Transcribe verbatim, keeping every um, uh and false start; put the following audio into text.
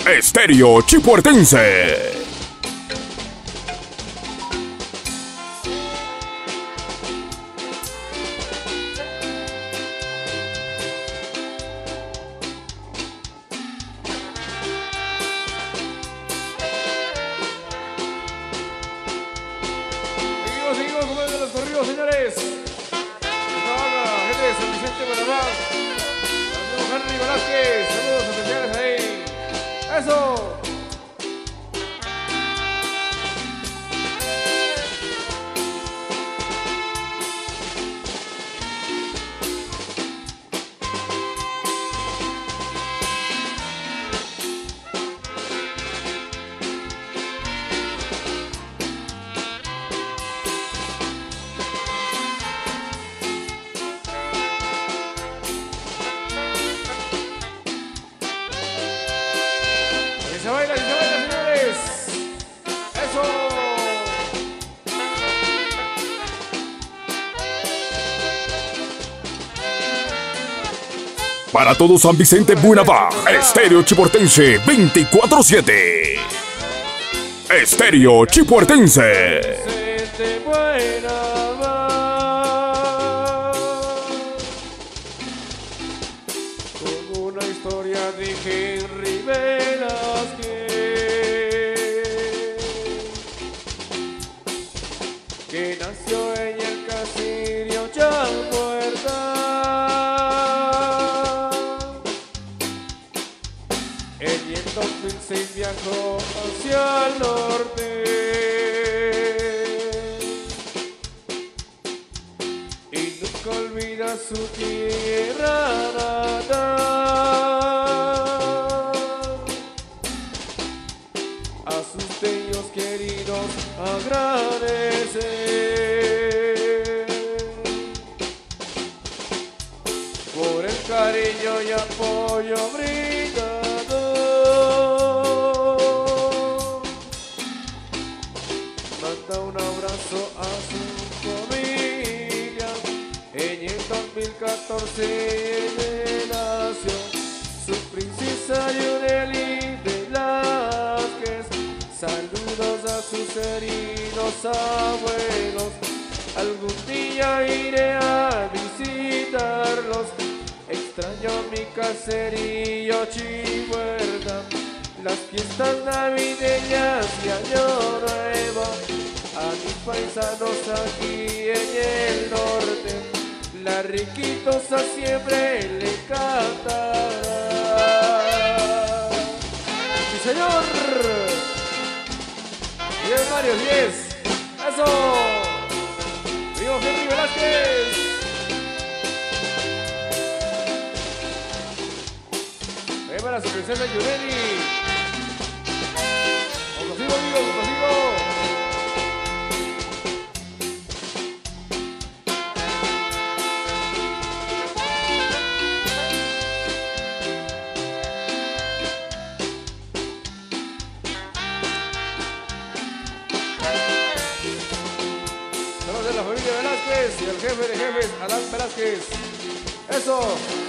Estéreo Chipuertense. Seguimos, seguimos con uno de los corridos, señores. Esta gente de San Vicente, Panamá. Saludos, Henry Velázquez. Saludos especiales ahí. ¡Eso! Se baila, se baila, señores. Eso. Para todo San Vicente Buenavá, Estéreo Chipuertense veinticuatro siete. Estéreo Chipuertense. Vicente Buenavá. Con una historia de Henry Velázquez, que nació en el caserío Chapuerta. Él en dos mil seis viajó hacia el norte y nunca olvida su tierra natal. A sus bellos queridos agradecer por el cariño y apoyo brindado. Manda un abrazo a su familia. En el dos mil catorce nació su princesa Yuneli Velázquez. Saludos a sus queridos abuelos. Algún día iré a visitarlos. Extraño mi caserío Chipuerta, las fiestas navideñas y año nuevo. A mis paisanos aquí en el norte, la riquitosa siempre le cantará. ¡Sí, señor! diez Mario, diez. ¡Eso! ¡Vivo Henry Velázquez! Ahí para su princesa Yuneli. ¡Os lo sigo, amigos! ¡Os lo sigo! Saludos de la familia Velázquez y el jefe de jefes, Adán Velázquez. ¡Eso!